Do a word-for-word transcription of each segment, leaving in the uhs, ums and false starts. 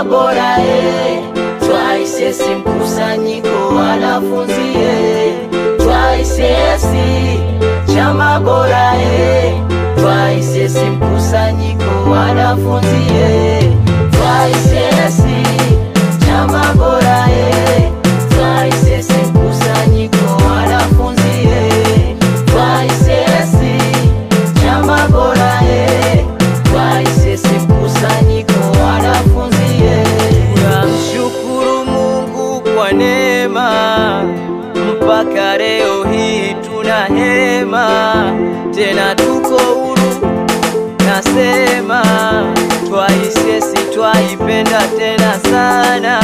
bora eh, T Y C S mkusanyiko wanafunzi eh, T Y C S chama bora eh, T Y C S mkusanyiko wanafunzi eh, T Y C S chama bora eh, T Y C S mkusanyiko wanafunzi eh, T Y C S chama bora eh, T Y C S mkusanyiko wanafunzi eh. Tunamshukuru Mungu kwa neema, mpaka leo hii tuna hema, tena tuko huru. Nasema T Y C S twaipenda tena sana,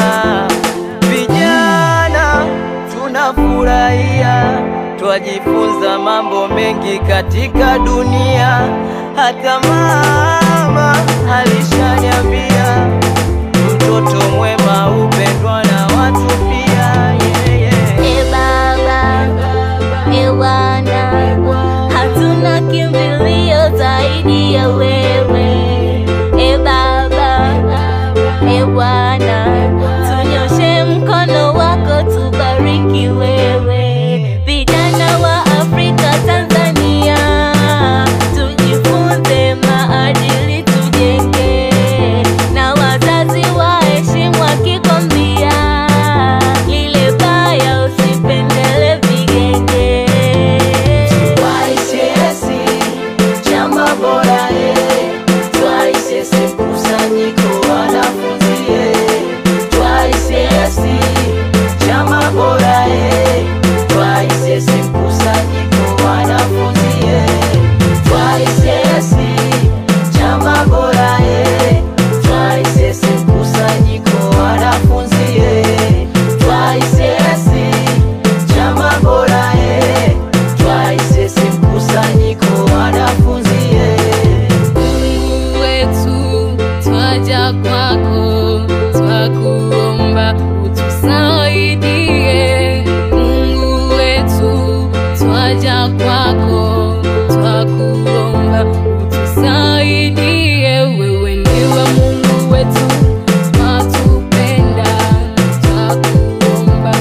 vijana tunafurahia, twajifunza mambo mengi katika dunia. Hata mama alishaniambia mtoto mwema upendwa na watu pia. yeah, yeah. E baba, e wana, hatuna kimbilio zaidi ya wewe. E baba, e wana, tunyoshe mkono wako tubariki wewe. Vijana wa Afrika Tanzania, tujifunze maadili tujenge, na wazazi waheshimu wakikwambia lile baya usipendele vigenge. T Y C S chama bora eh, T Y C S mkusanyiko wanafunzi eh, T Y C S chama bora eh, T Y C S mkusanyiko wanafunzi eh, T Y C S chama bora eh, T Y C S mkusanyiko wanafunzi eh, T Y C S chama bora eh, T Y C S mkusanyiko wanafunzi eh. Mungu wetu twaja kwako, twakuomba utusaidie. Mungu wetu twaja kwako, twakuomba utusaidie. Wewe ndiwe Mungu wetu, twatupenda, twakuomba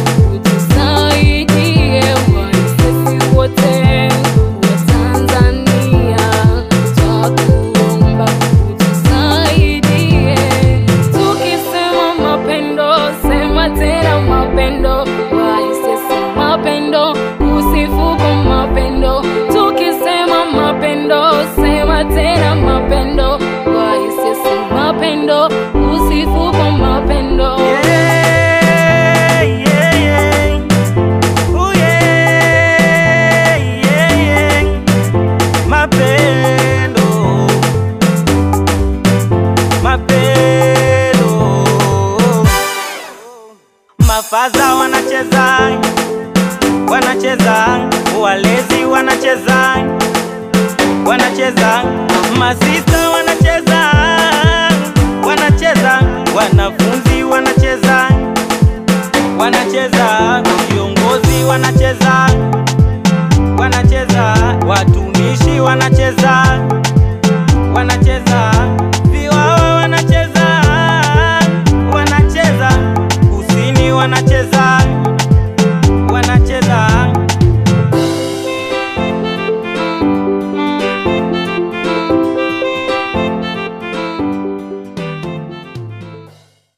utusaidie. Waisesi wote wa Tanzania, twakuomba utusaidie. Tukisema mapendo, sema tena mapendo. Waisesi mapendo, usifu kwa mapendo. Tukisema mapendo, sema tena mapendo. Waisesi mapendo, usifu kwa mapendo. Yeah, yeah, yeah. Ooh, yeah, yeah, yeah. Mapendo, mapendo. Mafaza wanacheza, wanacheza, walezi wanacheza, wanacheza, masista wanacheza, wanacheza, wanafunzi wanacheza, wanacheza, viongozi wanacheza, wanacheza, watumishi wanacheza.